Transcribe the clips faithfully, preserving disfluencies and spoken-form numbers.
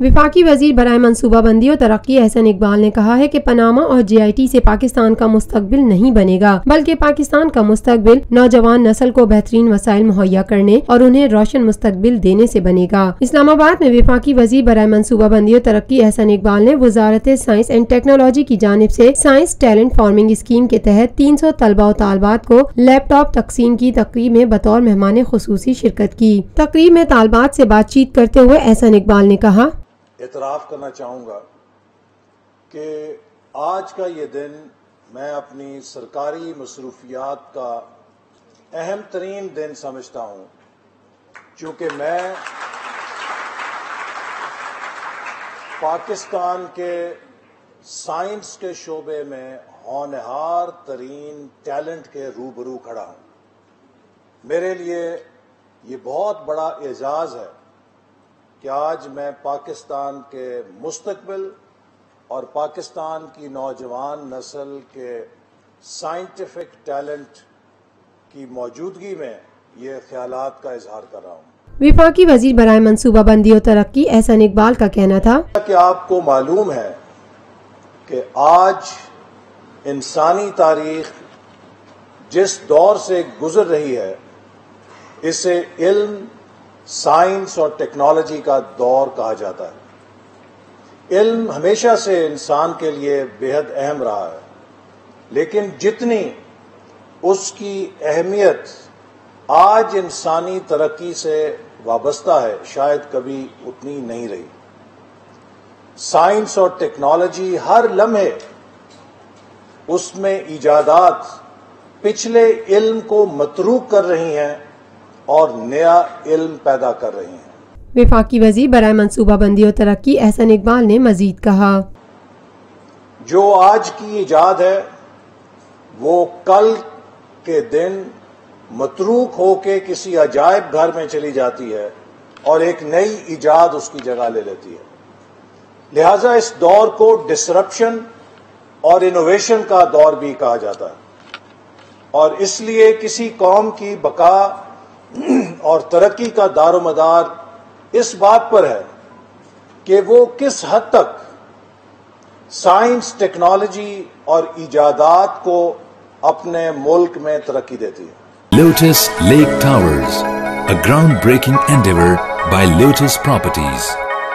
वफाकी वजीर बराए मनसूबा बंदी और तरक्की एहसन इकबाल ने कहा है कि पनामा और जे आई टी से पाकिस्तान का मुस्तकबिल नहीं बनेगा, बल्कि पाकिस्तान का मुस्तकबिल नौजवान नस्ल को बेहतरीन वसाइल मुहैया करने और उन्हें रोशन मुस्तकबिल देने से बनेगा। इस्लामाबाद में वफाकी वजीर बराए मनसूबा बंदी और तरक्की एहसन इकबाल ने वजारत साइंस एंड टेक्नोलॉजी की जानिब से साइंस टैलेंट फार्मिंग स्कीम के तहत तीन सौ तलबा और तालबात को लैपटॉप तकसीम की तकरीब में बतौर मेहमान खुसूसी शिरकत की। तकरीब में तालबात से बातचीत करते हुए एहसन इकबाल ने कहा, इतराफ़ करना चाहूँगा कि आज का ये दिन मैं अपनी सरकारी मसरूफियात का अहम तरीन दिन समझता हूँ, चूँकि मैं पाकिस्तान के साइंस के शोबे में होनहार तरीन टैलेंट के रूबरू खड़ा हूँ। मेरे लिए ये बहुत बड़ा एजाज़ है कि आज मैं पाकिस्तान के मुस्तकबिल और पाकिस्तान की नौजवान नस्ल के साइंटिफिक टैलेंट की मौजूदगी में ये ख्यालात का इजहार कर रहा हूँ। वफाकी वजीर बराए मनसूबा बंदी और तरक्की एहसन इकबाल का कहना था कि आपको मालूम है कि आज इंसानी तारीख जिस दौर से गुजर रही है, इसे इल्म, साइंस और टेक्नोलॉजी का दौर कहा जाता है। इल्म हमेशा से इंसान के लिए बेहद अहम रहा है, लेकिन जितनी उसकी अहमियत आज इंसानी तरक्की से वाबस्ता है, शायद कभी उतनी नहीं रही। साइंस और टेक्नोलॉजी हर लम्हे उसमें इजादात पिछले इल्म को मतरूक कर रही हैं और नया इल्म पैदा कर रही हैं। वफाकी वजीर बराए मनसूबा बंदी और तरक्की एहसन इकबाल ने मजीद कहा, जो आज की इजाद है वो कल के दिन मतरूक होके किसी अजायब घर में चली जाती है और एक नई इजाद उसकी जगह ले लेती है। लिहाजा इस दौर को डिसरप्शन और इनोवेशन का दौर भी कहा जाता है, और इसलिए किसी कौम की बका और तरक्की का दारोमदार इस बात पर है कि वो किस हद तक साइंस, टेक्नोलॉजी और इजादात को अपने मुल्क में तरक्की देती है। Lotus Lake Towers, a groundbreaking endeavor by Lotus Properties.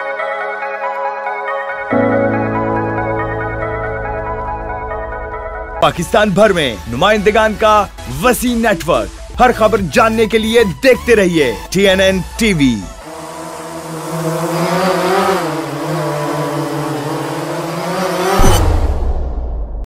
Pakistan भर में नुमाइंदगान का वसी नेटवर्क, हर खबर जानने के लिए देखते रहिए टी एन एन टीवी।